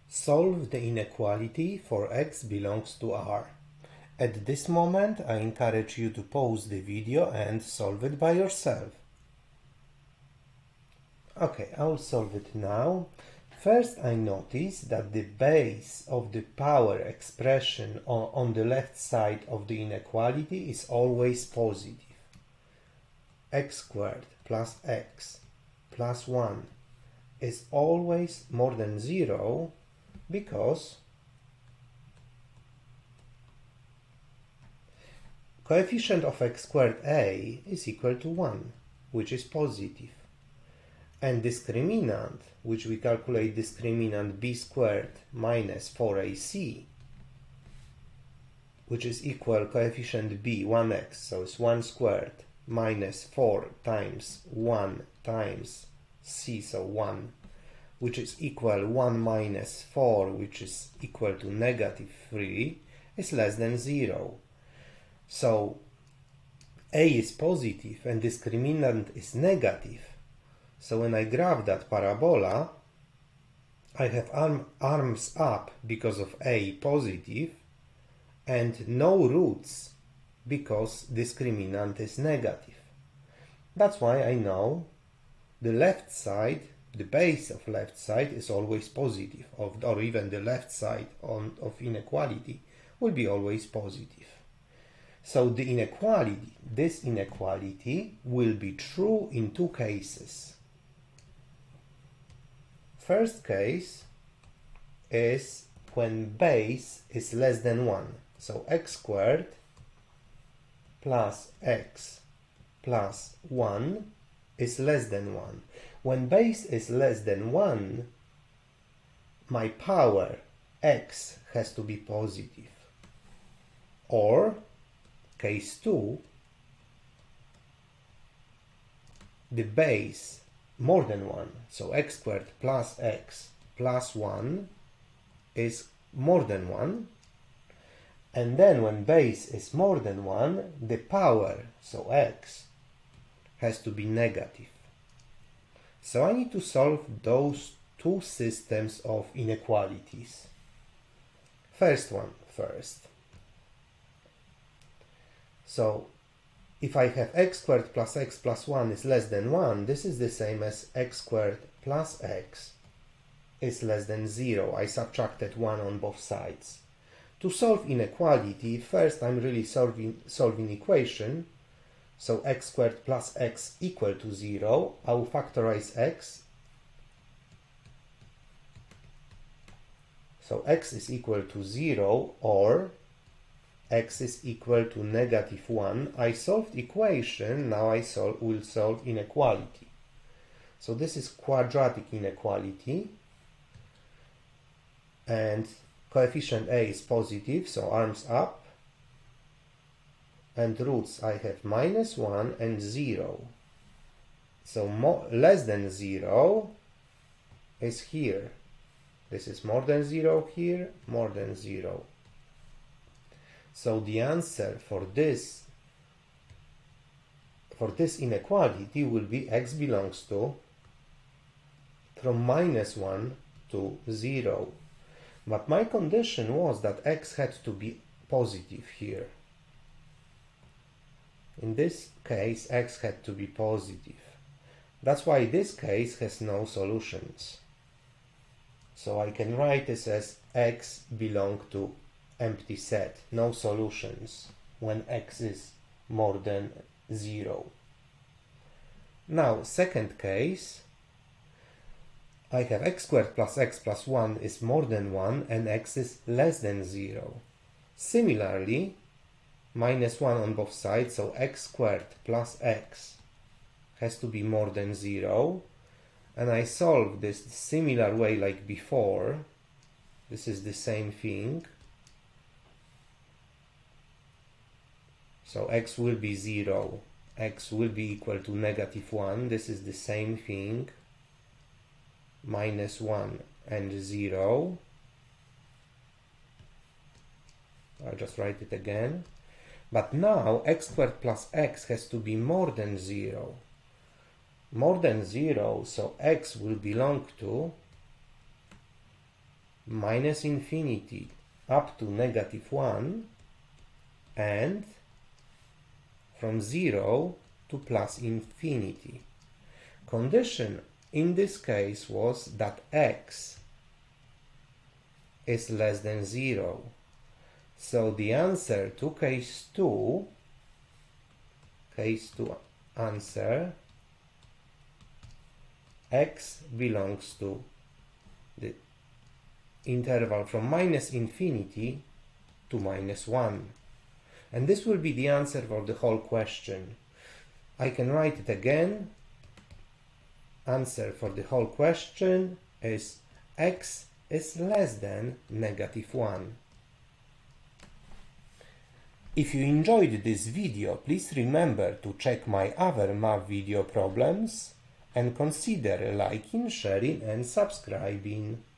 Solve the inequality for x belongs to R. At this moment, I encourage you to pause the video and solve it by yourself. Okay, I will solve it now. First, I notice that the base of the power expression on the left side of the inequality is always positive. X squared plus x plus 1 is always more than 0 because coefficient of x squared a is equal to 1, which is positive. And discriminant, which we calculate discriminant b squared minus 4ac, which is equal coefficient b, 1x, so it's 1 squared minus 4 times 1 times c, so 1, which is equal 1 minus 4, which is equal to negative 3, is less than 0. So a is positive and discriminant is negative. So when I graph that parabola, I have arms up because of a positive and no roots because discriminant is negative. That's why I know the left side, the base of left side is always positive, or even the left side of inequality will be always positive. So the inequality, this inequality will be true in two cases. First case is when base is less than 1. So x squared plus x plus 1 is less than 1. When base is less than 1, my power x has to be positive. Or case 2, the base more than 1, so x squared plus x plus 1 is more than 1, and then when base is more than 1, the power, so x, has to be negative. So I need to solve those two systems of inequalities. First one first. So if I have x squared plus x plus 1 is less than 1, this is the same as x squared plus x is less than 0. I subtracted 1 on both sides. To solve inequality, first I'm really solving equation. So x squared plus x equal to 0. I will factorize x. So x is equal to 0 or x is equal to negative 1. I solved equation, now I will solve inequality. So this is quadratic inequality and coefficient a is positive, so arms up, and roots I have minus 1 and 0. So less than 0 is here. This is more than 0 here, more than 0. So the answer for this inequality will be x belongs to from minus 1 to 0. But my condition was that x had to be positive here. In this case, x had to be positive. That's why this case has no solutions. So I can write this as x belong to empty set, no solutions, when x is more than 0. Now, second case, I have x squared plus x plus 1 is more than 1 and x is less than 0. Similarly, minus 1 on both sides, so x squared plus x has to be more than 0. And I solve this similar way like before. This is the same thing. So x will be 0, x will be equal to negative 1, this is the same thing, minus 1 and 0, I'll just write it again, but now x squared plus x has to be more than 0, so x will belong to minus infinity up to -1 and from 0 to plus infinity. Condition in this case was that x is less than 0. So the answer to case 2 answer, x belongs to the interval from minus infinity to -1. And this will be the answer for the whole question. I can write it again. Answer for the whole question is x is less than -1. If you enjoyed this video, please remember to check my other math video problems and consider liking, sharing and subscribing.